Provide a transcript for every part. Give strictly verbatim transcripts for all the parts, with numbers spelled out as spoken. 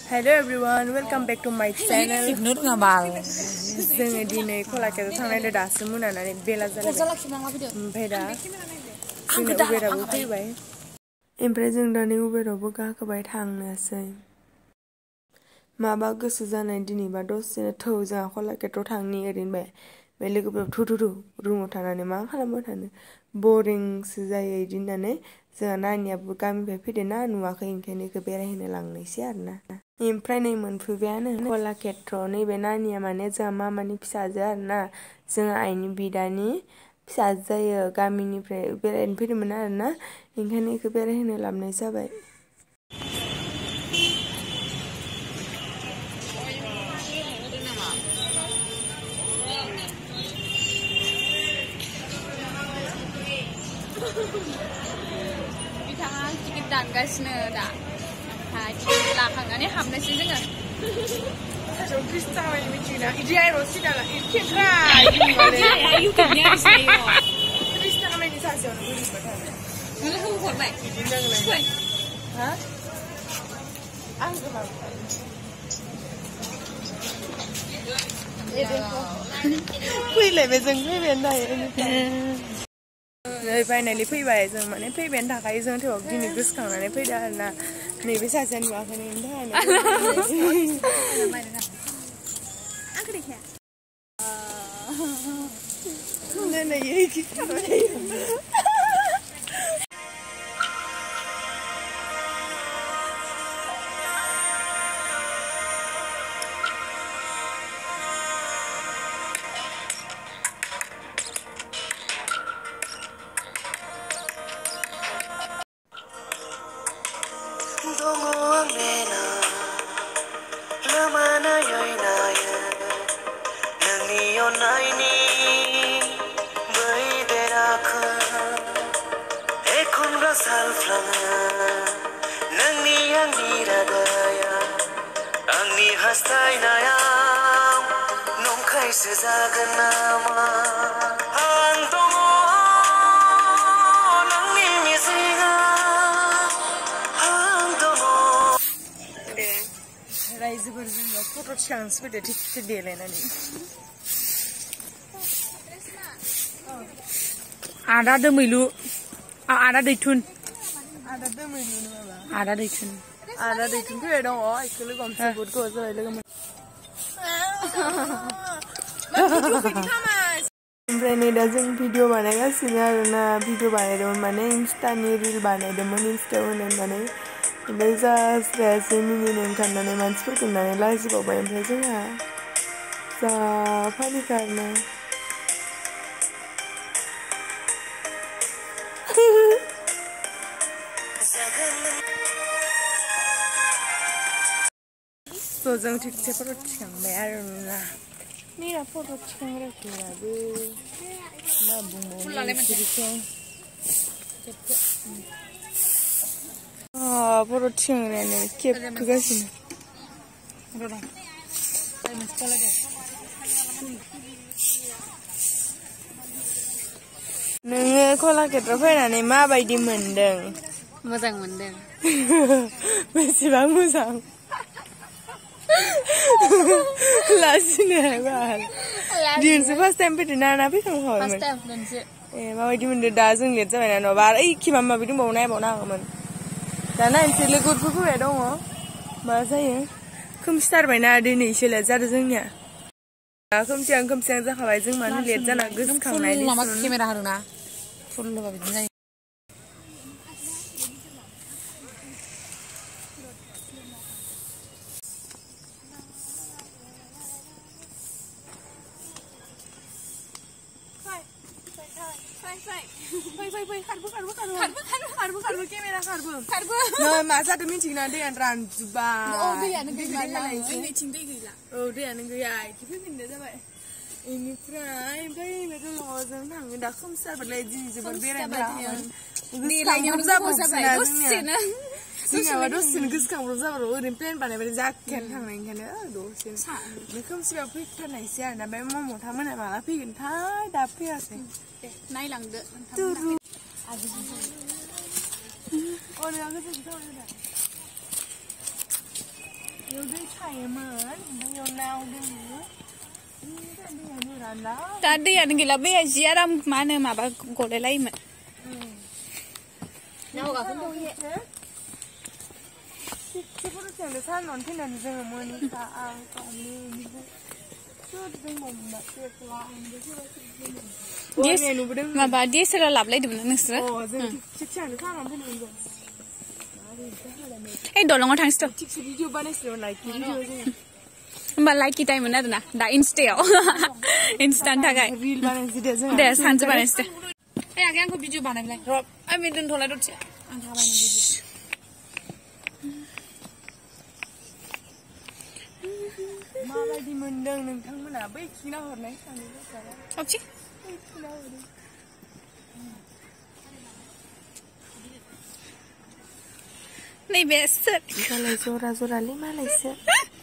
Hello everyone, welcome back to my channel. जोङो दिनै कलाक्षेत्र थांनाय दासो मोनानानै बेला जालायबाय ओमफ्राय दा जोङो उबेरावबो फैबाय ओमफ्राय जों दा नै उबेरावबो गाखोबाय थांनोसै माबा गोसो जानाय दिनैबा दसेनो थौ जोंहा कलाक्षेत्र थांनि ओरैनो बाय बे लोगोफोर थु थु थु रुमाव थानानै मा खालामबाय थानो बरिंसो जायो इदि होननानै जोंहा नानियाबो गामिनिफ्राय फैदोंना नुवाखै ओंखायनो इखौ बेरायहोनो लांनायसै आरोना ओमफ्राय नै मोनफैबायानो कलाक्षेत्र नैबे नानिया माने जोंहा मामानि फिसाजो आरोना जोंहा आइनि बिदानि फिसाजो जायो गामिनिफ्राय बेरायनो फैदोंमोन आरोना ओंखायनो इखौ बेरायहोनो लाबोनाय जाबाय बिथाङा टिकेट दानगासिनो दा ओमफ्राय टिकेट लाखांनानै हाबनोसै जोङो 좀 비슷하게 미치나 이제 로시다라 이렇게가 유튜브냐 있어요 비슷하게 사세요 우리 거다 오늘 한번 걸어 이제 하? 안 그만 फैलाय बे जों फैबायानो थायो नै फाइनालि फैबाय जों माने फैबायानो थाखायो जों थेवबो दिनै गोसोखांनानै फैदो आरोना नैबे सासेया नुवाखैनो बेनि थाखायनो रायजोफोरजों फट' थिखांनोसो फैदो थिगसे देलायनानै आदा दोमैलु आदा दैथुन आदा दोमैलु माबा आदा दैथुन आदा दैथुन फैबाय दङ इखौ लोगो हमसै बहुद गोबाव जाबाय लोगो मोन ओमफ्राय नै दा जों भिडिअ बानायगासिनो आरोना भिडिअ बानायदोंमोन माने इन्स्टानि रिल बानायदोंमोन इन्स्टायाव होनो होननानै ओमफ्राय जास्रायासै मिनिनो ओंखारनानै मानसिफोरखौ नुनानै लाजिबावबाय ओमफ्राय जोंहा जा फानिखा आरोना स' जों थिगसे फट' थिखांबाय आरोना मेरा फट' थिखांग्राफोराबो मा बुंबावनो बिसोरखौ फट' थिखांग्रायानो खेबखोगासिनो नोङो कलाक्षेत्र फैनानै माबायदि मोनदों मोजां मोनदों बेसेबां मोजां लाजिनो हाबाल दिनैसो फार्स्ट टाइम फैदों ना ना फैखांखाबायमोन ए माबायदि मोनदों दा जों लेट जाबायना नङाबा आरो ओइ खिमा माबि दंबावो नायबावनो हागौमोन दा नायनोसै लोगोफोर फैबाय दङ मा जायो खोमसिथारबायना दिनैसो लेट जादों जोंनिया दा खोमसियां खोमसियां जाखाबाय जों मानो लेट जाना गोसोखांनायनि केमेरा होदोंना फुल होबा बिदिनो जायो केमेरा खारबो खारबो मा जादों मिथिगोना दैयानो रानजोबा औ दैयानो गैला जोंनिथिं दै गैला औ दैयानो गैया इदि फैफिननो जाबाय इनिफ्राय ओमफ्राय ओरैनो जों थाङो दा खोमसिथारबालाय दिनै जोबोद बेरायनो जाब्रबना जोंनियाबा दसेनो गोसोखांब्रब जाब्रब ओरैनो प्लेन बानायबाय जाखायानो थांनाय ओंखायनो दसेनो खोमसिबा फैथारनायसै आरोना बे मम'था मोना माला फैगोनथाय दा फैयासै नायलांदो Yêu đi chạy mà, yêu nào đi. Tadi ada gila be ziaram mana ma ba gole lai ma. Nào cả không thôi. Cái bữa sáng để sáng nón thế này thì giờ mới đi ta ăn còn đi đi. Chưa đi mồm mà tiệc là ăn được chưa? Yes. Ma ba dia sera lap lai dibna ngesra. Oh, giờ chiếc sáng để sáng nón thế này rồi. Eh dolong thang sto. Chiếc video bane sero like video rồi. Mbak like kita yang mana tu na? Da insta, instant tak kai. Reel bane video je. Deh, sanjung bane insta. Eh, agak aku video bane belai. Rob, aku dun thola dut. Angka bane video. Malah di mendang nengkang mana? Baik kina hornai kami sekarang. Apa sih? Baik kina hornai. Nih biasa. Kalau zora-zora lima lesa.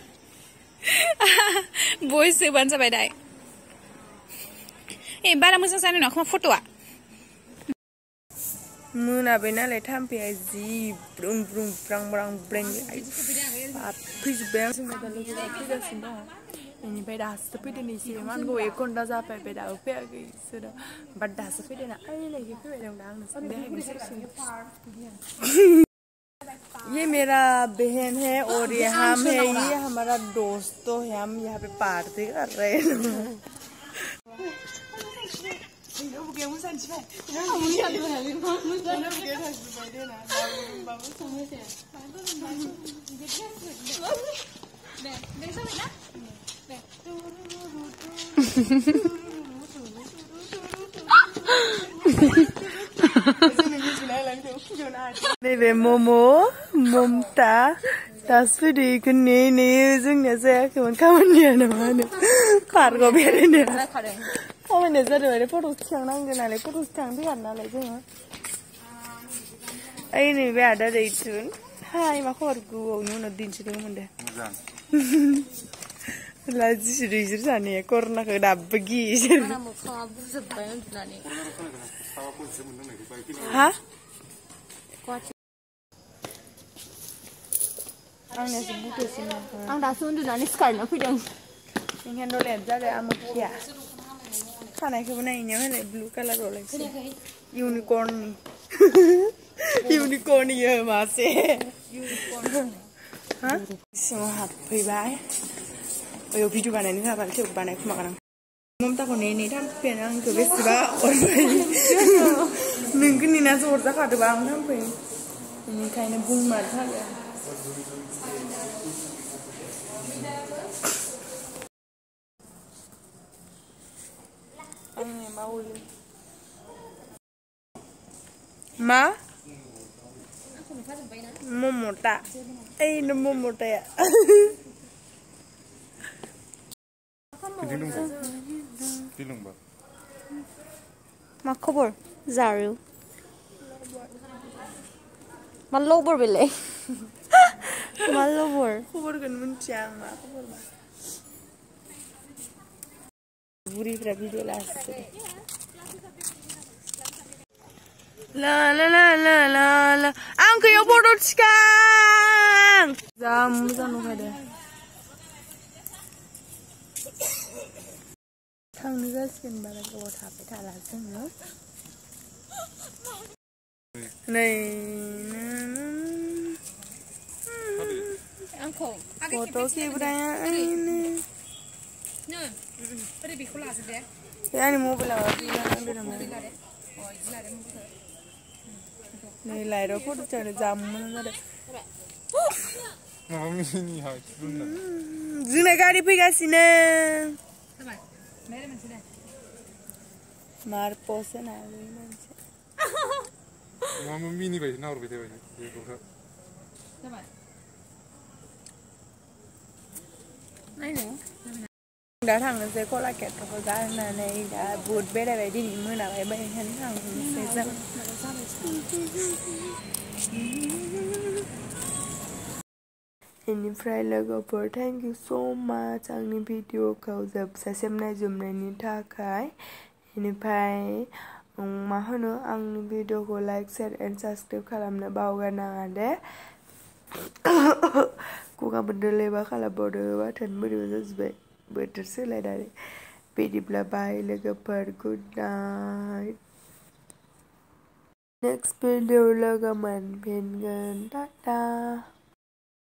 Boy seban sampai dah. Eh, barang musuh sana nak kau foto ah? Muna bena le thampi aji brung brung brang brang breng ai. Please bang semua dah lagi kita sudah. Ini beda seperti ni sih. Man go ekor dah sampai beda upe lagi sudah. Benda seperti ni. Ai lagi tu beda orang sudah lagi seksi. ये मेरा बहन है और ये हम है ये हमारा दोस्त तो है हम यहाँ पे पार्टी कर रहे हैं Bebe Momo, Momta, das für die nee nee sind ja sehr kann man ja noch Kargo bere ne. Kamu ne zara bere foto chang nang gana le foto chang bi kan na le jeng. Ai ni be ada dei tun. Hai ma khor gu nu no din chi mun de. La ji shi ri ji sa ne korna ka da bagi. Mana mo kha bu se ba na ne. Ha? Ang nasi buku sih. Ang dah sundu nani sekarang aku jeng. Ini kan dole aja deh amu kia. Karena aku punya ini mana blue color dole. Unicorn nih. Unicorn ya masih. Unicorn. Hah? Semua happy bye. Oh yo video mana ni apa sih mana aku makan. Mom tak kau ni kan penang tu besi bah orang. Mungkin ni nasi orang tak ada bang sampai. Ini kayaknya bung macam ya. Ang mauli. Ma? Momota. Eh, no momota ya. Dilung ba? Dilung ba? Makobor, Zaru. Malobor bile. Malobor. Kubur kan menciang ma, kubur ma. Buri pra video last. La la la la la la. Angke yo bodoh sekarang. Zam zam ada. Thang ni gaskin bala ko thap pe thala sang no. Này foto ki beraya ini ya ini mau bela nih lahir foto cari jam mana ada zina kari pergi sini mar pose na Mama mini bayi, naur bayi bayi. Ye kau. Coba. Nai no. Đã thằng nó sẽ có lại kẹt vào cái này này đã buồn bé đây vậy đi mưa nào vậy bây hắn thằng sẽ dâng. Ini logo for thank you so much ang video kau jab sa xem này zoom này ni tha kai. Ini pai ma hono ang video ko like share and subscribe kalamna bawga na ade गगा मोनदोंलै मा खालामबावनो बाथोन मोदोम जाजोब्बाय बोथोर सोलायनानै बिदिब्ला बाय लोगोफोर गुड नाइट नेक्स्ट भिडिअ लोगो मोनफिनगोन टाटा